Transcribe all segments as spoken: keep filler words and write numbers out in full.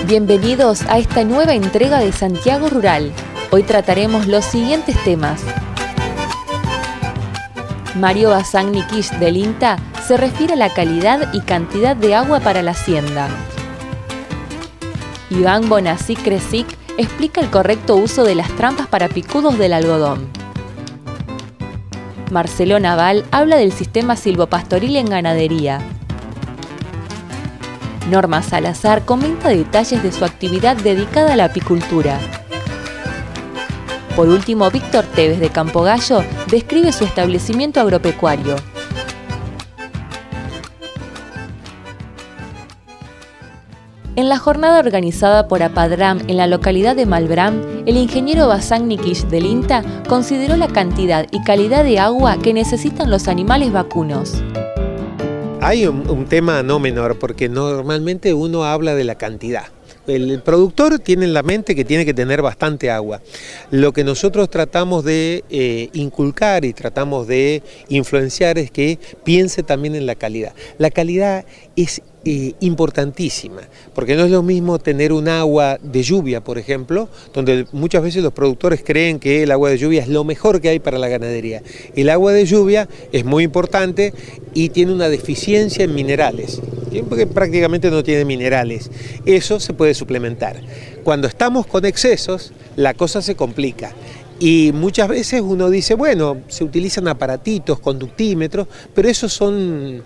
Bienvenidos a esta nueva entrega de Santiago Rural. Hoy trataremos los siguientes temas. Mario Bazán-Nikish del INTA se refiere a la calidad y cantidad de agua para la hacienda. Iván Bonasí-Kresic explica el correcto uso de las trampas para picudos del algodón. Marcelo Naval habla del sistema silvopastoril en ganadería. Norma Salazar comenta detalles de su actividad dedicada a la apicultura. Por último, Víctor Tevez de Campo Gallo describe su establecimiento agropecuario. En la jornada organizada por APADRAM en la localidad de Malbrán, el ingeniero Bazán-Nikish del INTA consideró la cantidad y calidad de agua que necesitan los animales vacunos. Hay un, un tema no menor, porque normalmente uno habla de la cantidad. El productor tiene en la mente que tiene que tener bastante agua. Lo que nosotros tratamos de eh, inculcar y tratamos de influenciar es que piense también en la calidad. La calidad es eh, importantísima, porque no es lo mismo tener un agua de lluvia, por ejemplo, donde muchas veces los productores creen que el agua de lluvia es lo mejor que hay para la ganadería. El agua de lluvia es muy importante y tiene una deficiencia en minerales, porque prácticamente no tiene minerales. Eso se puede suplementar. Cuando estamos con excesos, la cosa se complica. Y muchas veces uno dice, bueno, se utilizan aparatitos, conductímetros, pero esos son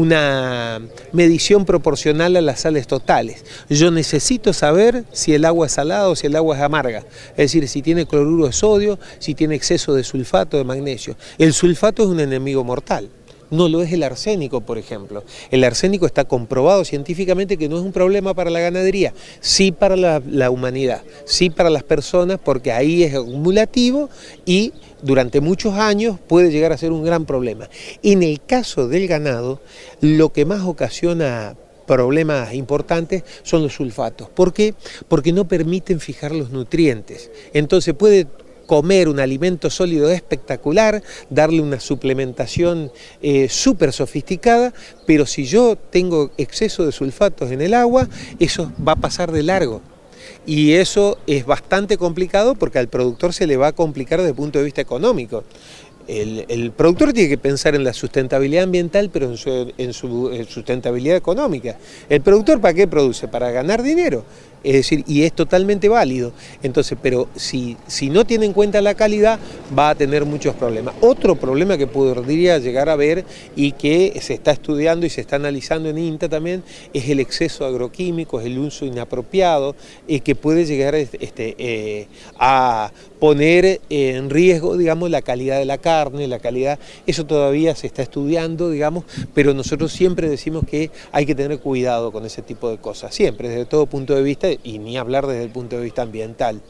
una medición proporcional a las sales totales. Yo necesito saber si el agua es salada o si el agua es amarga. Es decir, si tiene cloruro de sodio, si tiene exceso de sulfato de magnesio. El sulfato es un enemigo mortal. No lo es el arsénico, por ejemplo. El arsénico está comprobado científicamente que no es un problema para la ganadería, sí para la, la humanidad, sí para las personas, porque ahí es acumulativo y durante muchos años puede llegar a ser un gran problema. En el caso del ganado, lo que más ocasiona problemas importantes son los sulfatos. ¿Por qué? Porque no permiten fijar los nutrientes. Entonces puede comer un alimento sólido espectacular, darle una suplementación eh, súper sofisticada, pero si yo tengo exceso de sulfatos en el agua, eso va a pasar de largo. Y eso es bastante complicado porque al productor se le va a complicar desde el punto de vista económico. El, el productor tiene que pensar en la sustentabilidad ambiental, pero en su, en su en sustentabilidad económica. ¿El productor para qué produce? Para ganar dinero. Es decir, y es totalmente válido. Entonces, pero si, si no tiene en cuenta la calidad, va a tener muchos problemas. Otro problema que podría llegar a ver y que se está estudiando y se está analizando en INTA también, es el exceso de agroquímicos, el uso inapropiado, eh, que puede llegar este, eh, a poner en riesgo, digamos, la calidad de la carne, la calidad, eso todavía se está estudiando, digamos, pero nosotros siempre decimos que hay que tener cuidado con ese tipo de cosas, siempre, desde todo punto de vista, y ni hablar desde el punto de vista ambiental.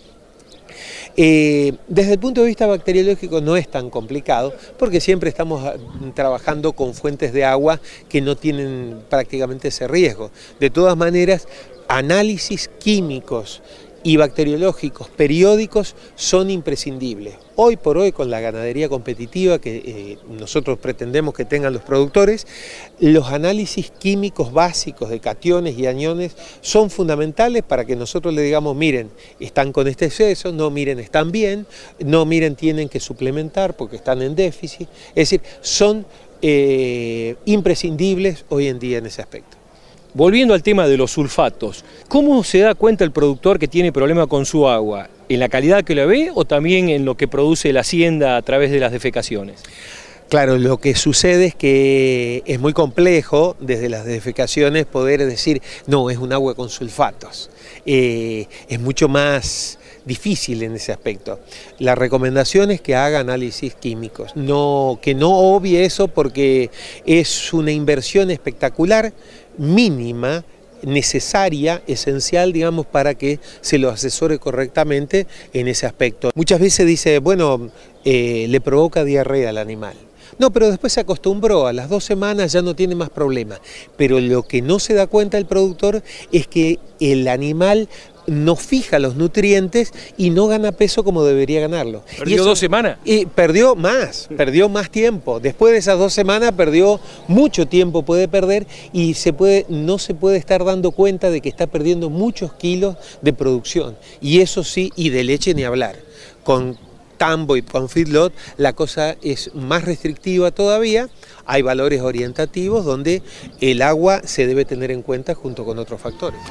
Eh, desde el punto de vista bacteriológico no es tan complicado, porque siempre estamos trabajando con fuentes de agua que no tienen prácticamente ese riesgo. De todas maneras, análisis químicos y bacteriológicos periódicos son imprescindibles. Hoy por hoy, con la ganadería competitiva que eh, nosotros pretendemos que tengan los productores, los análisis químicos básicos de cationes y aniones son fundamentales para que nosotros le digamos, miren, están con este exceso, no, miren, están bien, no, miren, tienen que suplementar porque están en déficit. Es decir, son eh, imprescindibles hoy en día en ese aspecto. Volviendo al tema de los sulfatos, ¿cómo se da cuenta el productor que tiene problema con su agua? ¿En la calidad que la ve o también en lo que produce la hacienda a través de las defecaciones? Claro, lo que sucede es que es muy complejo desde las defecaciones poder decir, no, es un agua con sulfatos. Eh, es mucho más difícil en ese aspecto. La recomendación es que haga análisis químicos, no, que no obvie eso porque es una inversión espectacular, mínima, necesaria, esencial, digamos, para que se lo asesore correctamente en ese aspecto. Muchas veces dice, bueno, eh, le provoca diarrea al animal. No, pero después se acostumbró, a las dos semanas ya no tiene más problema. Pero lo que no se da cuenta el productor es que el animal no fija los nutrientes y no gana peso como debería ganarlo. ¿Perdió y eso, dos semanas? Y perdió más, perdió más tiempo. Después de esas dos semanas perdió mucho tiempo, puede perder y se puede, no se puede estar dando cuenta de que está perdiendo muchos kilos de producción. Y eso sí, y de leche ni hablar. Con Tambo y con Feedlot la cosa es más restrictiva todavía. Hay valores orientativos donde el agua se debe tener en cuenta junto con otros factores.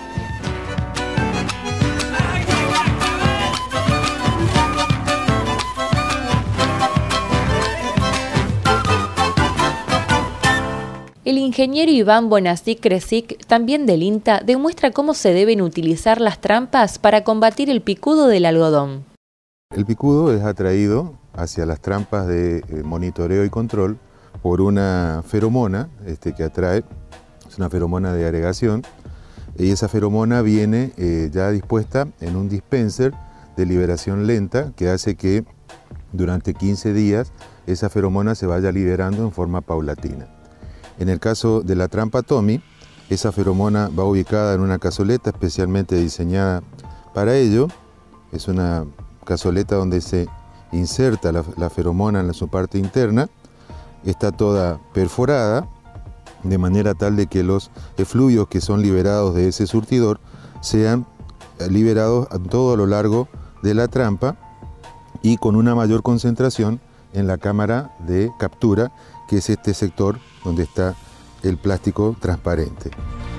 El ingeniero Iván Bonasí Kresic, también del INTA, demuestra cómo se deben utilizar las trampas para combatir el picudo del algodón. El picudo es atraído hacia las trampas de monitoreo y control por una feromona este, que atrae, es una feromona de agregación, y esa feromona viene eh, ya dispuesta en un dispenser de liberación lenta que hace que durante quince días esa feromona se vaya liberando en forma paulatina. En el caso de la trampa Tommy, esa feromona va ubicada en una cazoleta especialmente diseñada para ello. Es una cazoleta donde se inserta la, la feromona en su parte interna. Está toda perforada, de manera tal de que los efluvios que son liberados de ese surtidor sean liberados a todo lo largo de la trampa y con una mayor concentración en la cámara de captura, que es este sector donde está el plástico transparente.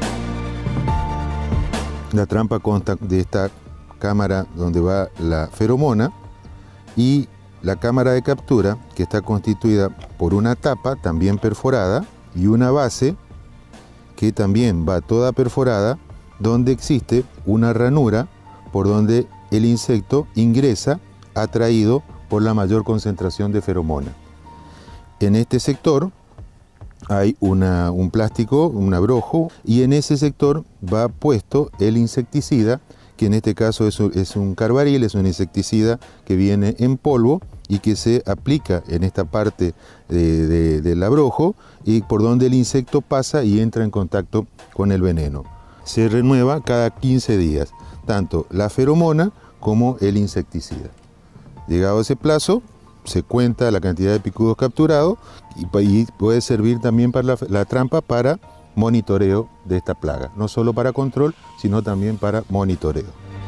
La trampa consta de esta cámara donde va la feromona y la cámara de captura, que está constituida por una tapa también perforada y una base que también va toda perforada, donde existe una ranura por donde el insecto ingresa atraído por la mayor concentración de feromona. En este sector hay una, un plástico, un abrojo, y en ese sector va puesto el insecticida, que en este caso es un, es un carbaril, es un insecticida que viene en polvo y que se aplica en esta parte de, de, del abrojo y por donde el insecto pasa y entra en contacto con el veneno. Se renueva cada quince días, tanto la feromona como el insecticida. Llegado ese plazo, se cuenta la cantidad de picudos capturados y, y puede servir también para la, la trampa para monitoreo de esta plaga, no solo para control, sino también para monitoreo.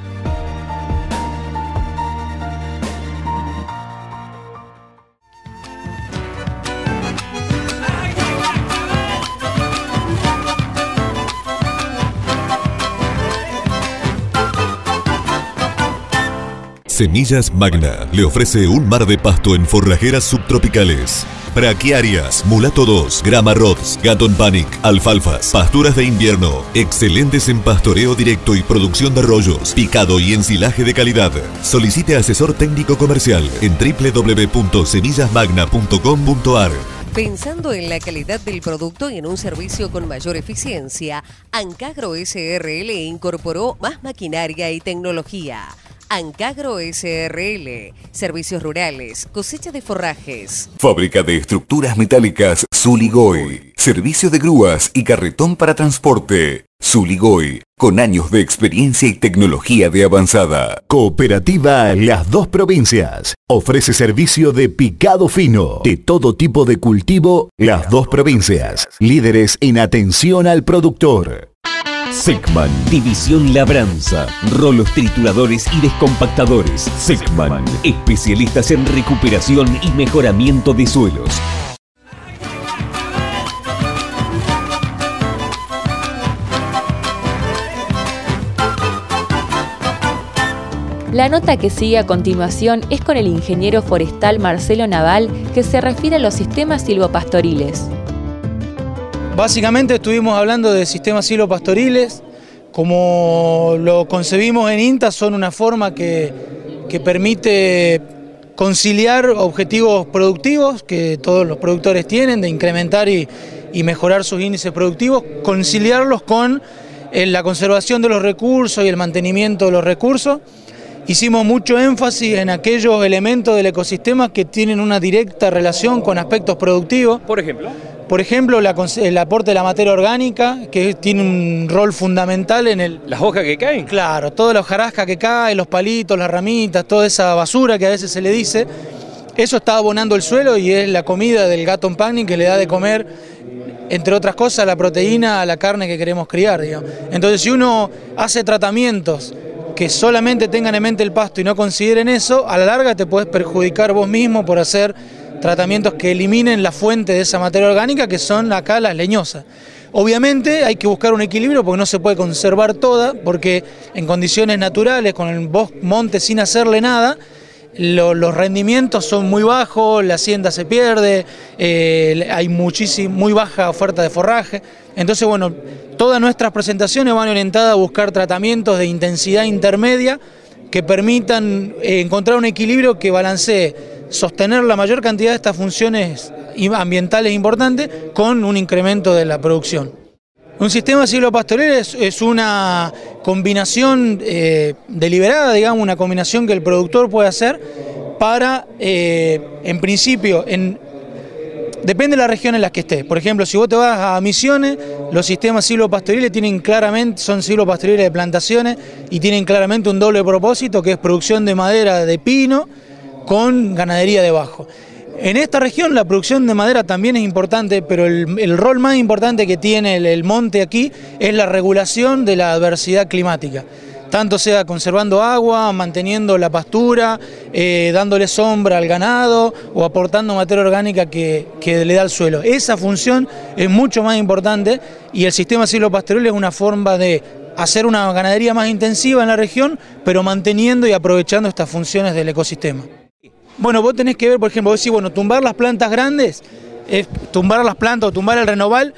Semillas Magna le ofrece un mar de pasto en forrajeras subtropicales. Braquiarias, Mulato dos, Grama Rods, Gatton Panic, alfalfas, pasturas de invierno, excelentes en pastoreo directo y producción de rollos, picado y ensilaje de calidad. Solicite asesor técnico comercial en doble u doble u doble u punto semillas magna punto com punto a r. Pensando en la calidad del producto y en un servicio con mayor eficiencia, Ancagro S R L incorporó más maquinaria y tecnología. Ancagro S R L, servicios rurales, cosecha de forrajes. Fábrica de estructuras metálicas Zuligoy, servicio de grúas y carretón para transporte. Zuligoy, con años de experiencia y tecnología de avanzada. Cooperativa Las Dos Provincias, ofrece servicio de picado fino, de todo tipo de cultivo. Las Dos Provincias, líderes en atención al productor. Secman, División Labranza, rolos trituradores y descompactadores. Secman, especialistas en recuperación y mejoramiento de suelos. La nota que sigue a continuación es con el ingeniero forestal Marcelo Naval, que se refiere a los sistemas silvopastoriles. Básicamente estuvimos hablando de sistemas silvopastoriles. Como lo concebimos en INTA, son una forma que, que permite conciliar objetivos productivos que todos los productores tienen, de incrementar y, y mejorar sus índices productivos, conciliarlos con eh, la conservación de los recursos y el mantenimiento de los recursos. Hicimos mucho énfasis en aquellos elementos del ecosistema que tienen una directa relación con aspectos productivos. Por ejemplo. Por ejemplo, la, el aporte de la materia orgánica, que tiene un rol fundamental en el... ¿Las hojas que caen? Claro, toda la hojarasca que cae, los palitos, las ramitas, toda esa basura que a veces se le dice, eso está abonando el suelo y es la comida del Gatton Pagni que le da de comer, entre otras cosas, la proteína a la carne que queremos criar, digamos. Entonces, si uno hace tratamientos que solamente tengan en mente el pasto y no consideren eso, a la larga te puedes perjudicar vos mismo por hacer tratamientos que eliminen la fuente de esa materia orgánica, que son acá las leñosas. Obviamente hay que buscar un equilibrio porque no se puede conservar toda, porque en condiciones naturales, con el bosque, monte sin hacerle nada, lo, los rendimientos son muy bajos, la hacienda se pierde, eh, hay muchísimo, muy baja oferta de forraje. Entonces, bueno, todas nuestras presentaciones van orientadas a buscar tratamientos de intensidad intermedia que permitan eh, encontrar un equilibrio que balancee sostener la mayor cantidad de estas funciones ambientales importantes con un incremento de la producción. Un sistema silvopastoril es, es una combinación eh, deliberada, digamos, una combinación que el productor puede hacer para, eh, en principio, en, depende de la región en la que esté. Por ejemplo, si vos te vas a Misiones, los sistemas silvopastoriles tienen claramente, son silvopastoriles de plantaciones y tienen claramente un doble propósito, que es producción de madera de pino con ganadería debajo. En esta región la producción de madera también es importante, pero el, el rol más importante que tiene el, el monte aquí es la regulación de la adversidad climática. Tanto sea conservando agua, manteniendo la pastura, eh, dándole sombra al ganado o aportando materia orgánica que, que le da al suelo. Esa función es mucho más importante y el sistema silvopastoril es una forma de hacer una ganadería más intensiva en la región, pero manteniendo y aprovechando estas funciones del ecosistema. Bueno, vos tenés que ver, por ejemplo, vos decís, bueno, tumbar las plantas grandes, es tumbar las plantas o tumbar el renoval,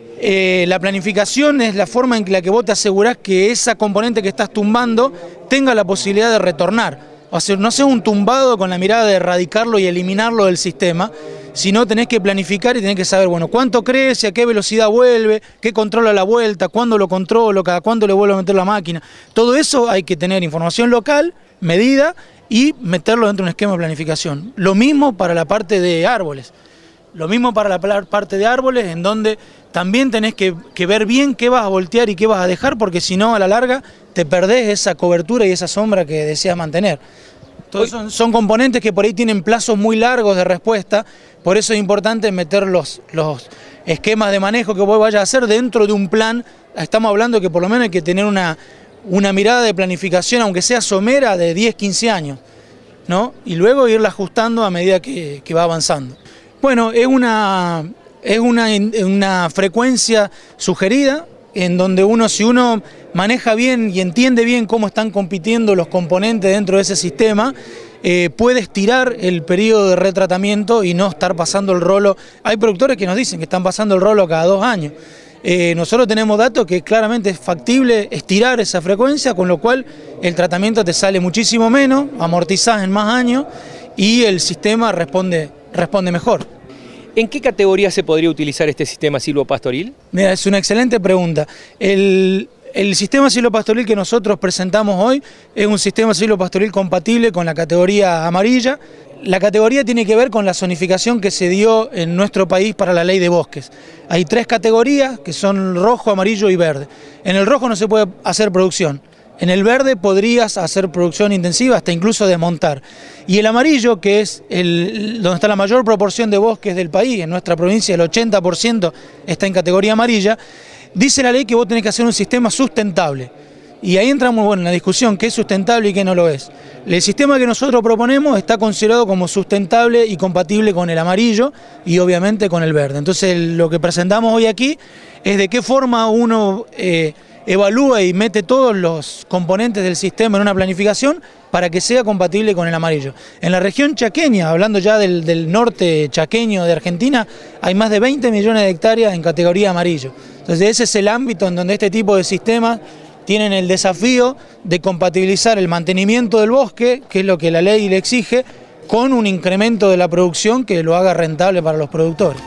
eh, la planificación es la forma en la que vos te asegurás que esa componente que estás tumbando tenga la posibilidad de retornar. O sea, no sea un tumbado con la mirada de erradicarlo y eliminarlo del sistema, sino tenés que planificar y tenés que saber, bueno, cuánto crece, a qué velocidad vuelve, qué controla la vuelta, cuándo lo controlo, cada cuándo le vuelvo a meter la máquina. Todo eso hay que tener información local, medida, y meterlo dentro de un esquema de planificación. Lo mismo para la parte de árboles. Lo mismo para la parte de árboles, en donde también tenés que, que ver bien qué vas a voltear y qué vas a dejar, porque si no, a la larga, te perdés esa cobertura y esa sombra que deseas mantener. Entonces son, son componentes que por ahí tienen plazos muy largos de respuesta, por eso es importante meter los, los esquemas de manejo que vos vayas a hacer dentro de un plan. Estamos hablando que por lo menos hay que tener una... una mirada de planificación, aunque sea somera, de diez, quince años, ¿no? Y luego irla ajustando a medida que, que va avanzando. Bueno, es una, es una, una frecuencia sugerida, en donde uno, si uno maneja bien y entiende bien cómo están compitiendo los componentes dentro de ese sistema, eh, puede estirar el periodo de retratamiento y no estar pasando el rolo. Hay productores que nos dicen que están pasando el rolo cada dos años. Eh, nosotros tenemos datos que claramente es factible estirar esa frecuencia, con lo cual el tratamiento te sale muchísimo menos, amortizás en más años y el sistema responde, responde mejor. ¿En qué categoría se podría utilizar este sistema silvopastoril? Mira, es una excelente pregunta. El, el sistema silvopastoril que nosotros presentamos hoy es un sistema silvopastoril compatible con la categoría amarilla. La categoría tiene que ver con la zonificación que se dio en nuestro país para la ley de bosques. Hay tres categorías que son rojo, amarillo y verde. En el rojo no se puede hacer producción. En el verde podrías hacer producción intensiva, hasta incluso desmontar. Y el amarillo, que es el, donde está la mayor proporción de bosques del país, en nuestra provincia el ochenta por ciento está en categoría amarilla, dice la ley que vos tenés que hacer un sistema sustentable. Y ahí entramos bueno, en la discusión, qué es sustentable y qué no lo es. El sistema que nosotros proponemos está considerado como sustentable y compatible con el amarillo y obviamente con el verde. Entonces lo que presentamos hoy aquí es de qué forma uno eh, evalúa y mete todos los componentes del sistema en una planificación para que sea compatible con el amarillo. En la región chaqueña, hablando ya del, del norte chaqueño de Argentina, hay más de veinte millones de hectáreas en categoría amarillo. Entonces ese es el ámbito en donde este tipo de sistemas tienen el desafío de compatibilizar el mantenimiento del bosque, que es lo que la ley le exige, con un incremento de la producción que lo haga rentable para los productores.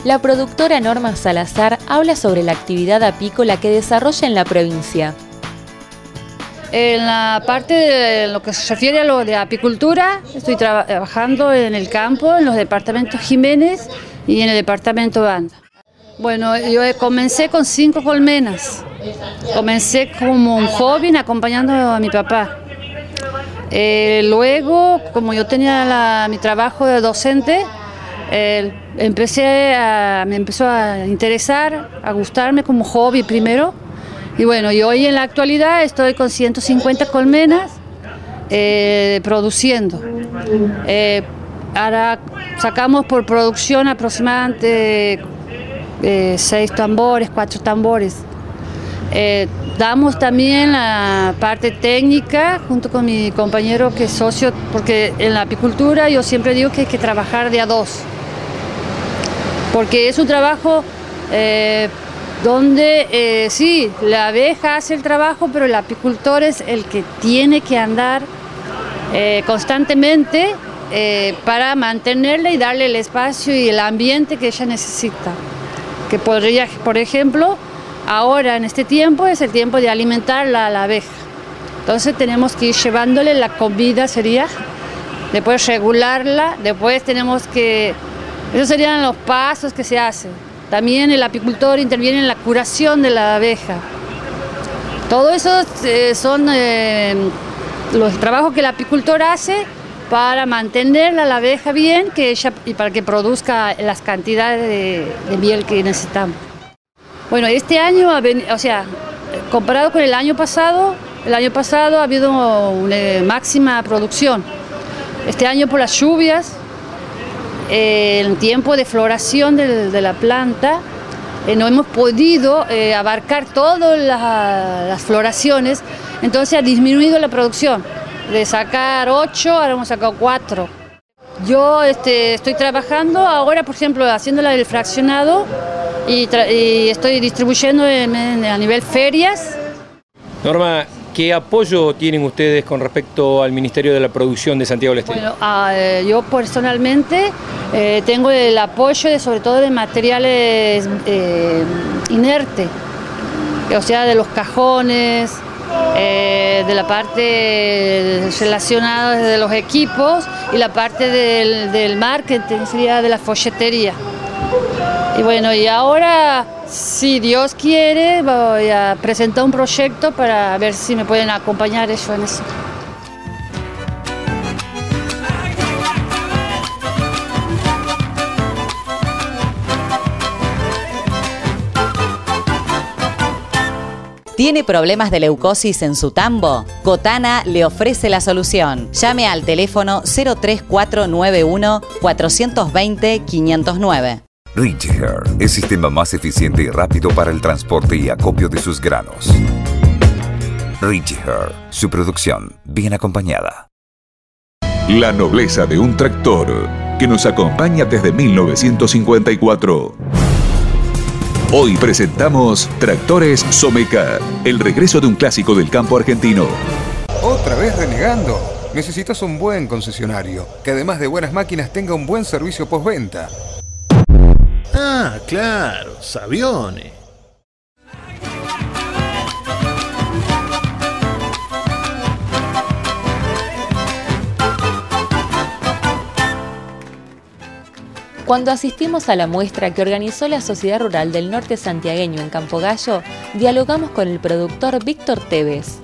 La productora Norma Salazar habla sobre la actividad apícola que desarrolla en la provincia. En la parte de lo que se refiere a lo de apicultura, estoy trabajando en el campo, en los departamentos Jiménez y en el departamento Banda. Bueno, yo comencé con cinco colmenas. Comencé como un hobby acompañando a mi papá. Eh, luego, como yo tenía la, mi trabajo de docente, eh, empecé a, me empezó a interesar, a gustarme como hobby primero. Y bueno, y hoy en la actualidad estoy con ciento cincuenta colmenas eh, produciendo. Eh, ahora sacamos por producción aproximadamente eh, seis tambores, cuatro tambores. Eh, damos también la parte técnica junto con mi compañero que es socio, porque en la apicultura yo siempre digo que hay que trabajar de a dos. Porque es un trabajo eh, donde eh, sí, la abeja hace el trabajo, pero el apicultor es el que tiene que andar eh, constantemente eh, para mantenerla y darle el espacio y el ambiente que ella necesita. Que podría, por ejemplo, ahora en este tiempo es el tiempo de alimentarla a la abeja. Entonces tenemos que ir llevándole la comida, sería, después regularla, después tenemos que, esos serían los pasos que se hacen. También el apicultor interviene en la curación de la abeja. Todo eso eh, son eh, los trabajos que el apicultor hace para mantener a la abeja bien que ella, y para que produzca las cantidades de, de miel que necesitamos. Bueno, este año, o sea, comparado con el año pasado, el año pasado ha habido una máxima producción. Este año por las lluvias, eh, el tiempo de floración de, de la planta, eh, no hemos podido eh, abarcar todas las, las floraciones, entonces ha disminuido la producción. De sacar ocho, ahora hemos sacado cuatro. Yo este, estoy trabajando ahora, por ejemplo, haciéndola del fraccionado y, y estoy distribuyendo en, en, a nivel ferias. Norma, ¿qué apoyo tienen ustedes con respecto al Ministerio de la Producción de Santiago del Estero? Bueno, uh, yo personalmente eh, tengo el apoyo de, sobre todo de materiales eh, inertes, o sea, de los cajones, Eh, de la parte relacionada de los equipos y la parte del, del marketing, sería de la folletería. Y bueno, y ahora, si Dios quiere, voy a presentar un proyecto para ver si me pueden acompañar eso en eso. ¿Tiene problemas de leucosis en su tambo? Cotana le ofrece la solución. Llame al teléfono cero tres cuatro nueve uno, cuatro dos cero, cinco cero nueve. Ridgehair, el sistema más eficiente y rápido para el transporte y acopio de sus granos. Ridgehair, su producción bien acompañada. La nobleza de un tractor que nos acompaña desde mil novecientos cincuenta y cuatro. Hoy presentamos Tractores Someca, el regreso de un clásico del campo argentino. ¿Otra vez renegando? Necesitas un buen concesionario, que además de buenas máquinas tenga un buen servicio postventa. Ah, claro, Savione. Cuando asistimos a la muestra que organizó la Sociedad Rural del Norte Santiagueño en Campo Gallo, dialogamos con el productor Víctor Tevez.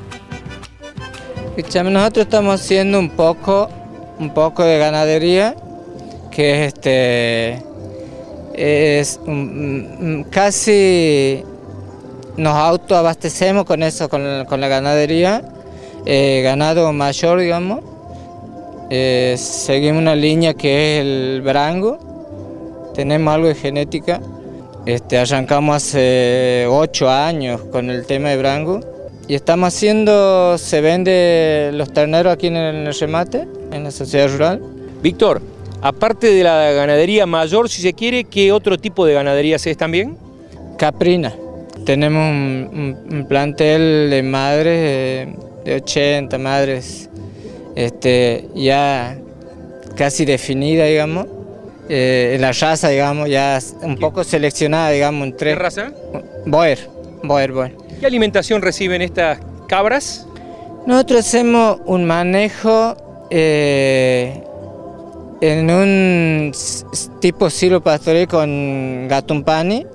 Nosotros estamos haciendo un poco, un poco de ganadería, que es este, es um, casi nos autoabastecemos con eso, con, con la ganadería, eh, ganado mayor, digamos. Eh, seguimos una línea que es el brango, tenemos algo de genética, este, arrancamos hace ocho años con el tema de brango y estamos haciendo, se vende los terneros aquí en el remate, en la sociedad rural. Víctor, aparte de la ganadería mayor, si se quiere, ¿qué otro tipo de ganadería es también? Caprina, tenemos un, un, un plantel de madres, de, de ochenta madres, Este, ya casi definida, digamos, eh, la raza, digamos, ya un poco seleccionada, digamos, entre... ¿Qué raza? Boer, Boer, Boer. ¿Qué alimentación reciben estas cabras? Nosotros hacemos un manejo eh, en un tipo silo pastoril con gatumpani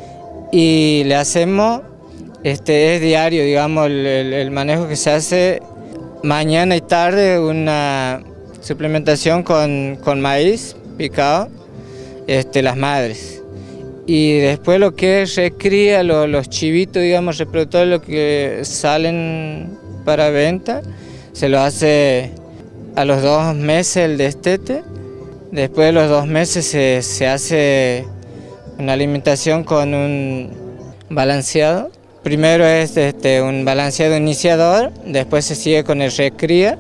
y le hacemos, este, es diario, digamos, el, el, el manejo que se hace mañana y tarde, una suplementación con, con maíz picado, este, las madres. Y después lo que recría, lo, los chivitos, digamos, reproductores, lo que salen para venta, se lo hace a los dos meses el destete. Después de los dos meses se, se hace una alimentación con un balanceado. Primero es este, un balanceado iniciador, después se sigue con el recría,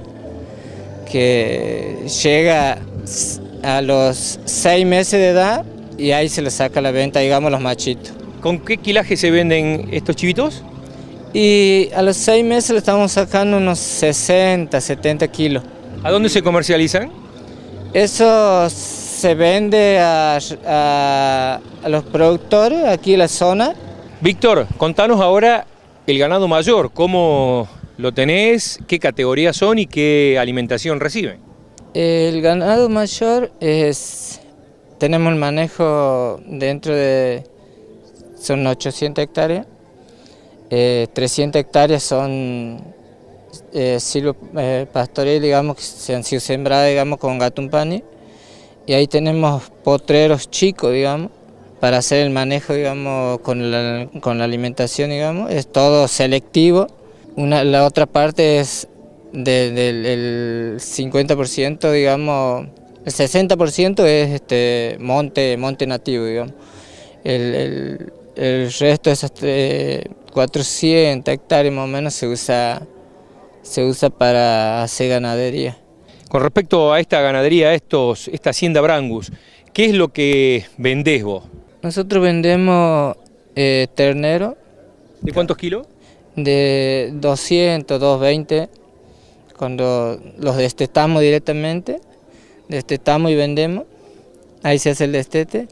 que llega a los seis meses de edad y ahí se le saca a la venta, digamos, los machitos. ¿Con qué kilaje se venden estos chivitos? Y a los seis meses le estamos sacando unos sesenta, setenta kilos. ¿A dónde se comercializan? Eso se vende a, a, a los productores aquí en la zona. Víctor, contanos ahora el ganado mayor, ¿cómo lo tenés? ¿Qué categorías son y qué alimentación reciben? El ganado mayor es... Tenemos el manejo dentro de... Son ochocientas hectáreas. Eh, trescientas hectáreas son eh, silo eh, pastoril, digamos, que se han sido sembradas, digamos, con gatumpani. Y ahí tenemos potreros chicos, digamos, para hacer el manejo, digamos, con la, con la alimentación, digamos. Es todo selectivo. Una, la otra parte es del de, cincuenta por ciento, digamos, el sesenta por ciento es este, monte, monte nativo, digamos. El, el, el resto de esas eh, cuatrocientas hectáreas más o menos se usa, se usa para hacer ganadería. Con respecto a esta ganadería, a estos, esta hacienda Brangus, ¿qué es lo que vendés vos? Nosotros vendemos eh, ternero. ¿De cuántos kilos? De doscientos, doscientos veinte, cuando los destetamos directamente, destetamos y vendemos, ahí se hace el destete,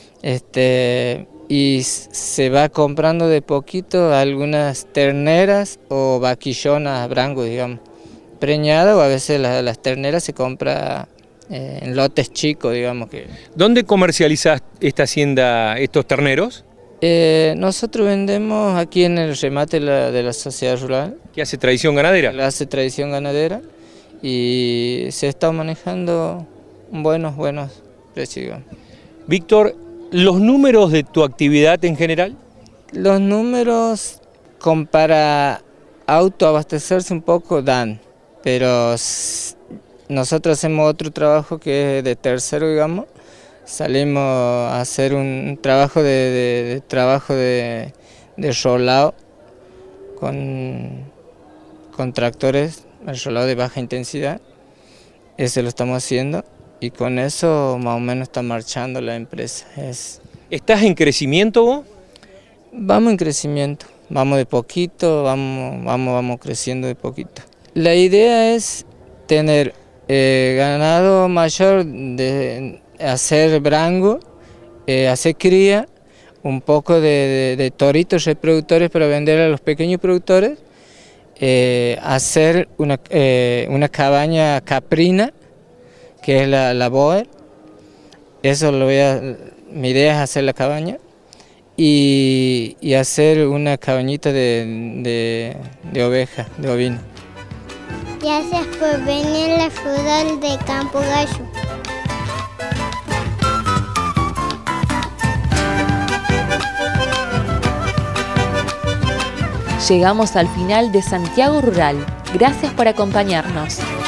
este, y se va comprando de poquito algunas terneras o vaquillonas Brangus, digamos, preñadas, o a veces las, las terneras se compra eh, en lotes chicos, digamos. Que... ¿Dónde comercializas esta hacienda, estos terneros? Eh, nosotros vendemos aquí en el remate de la, de la sociedad rural. ¿Qué hace Tradición Ganadera? Hace Tradición Ganadera y se está manejando buenos, buenos precios, digamos. Víctor, ¿los números de tu actividad en general? Los números, con para autoabastecerse un poco, dan, pero nosotros hacemos otro trabajo que es de tercero, digamos. Salimos a hacer un trabajo de, de, de trabajo de, de rolado con, con tractores, el rolado de baja intensidad. Ese lo estamos haciendo y con eso más o menos está marchando la empresa. Es... ¿Estás en crecimiento vos? Vamos en crecimiento, vamos de poquito, vamos, vamos, vamos creciendo de poquito. La idea es tener eh, ganado mayor, de hacer brango, eh, hacer cría, un poco de, de, de toritos reproductores para vender a los pequeños productores, eh, hacer una, eh, una cabaña caprina, que es la, la Boer. Eso lo voy a, mi idea es hacer la cabaña y, y hacer una cabañita de, de, de oveja, de ovino. Gracias por venir a la Rural de Campo Gallo. Llegamos al final de Santiago Rural. Gracias por acompañarnos.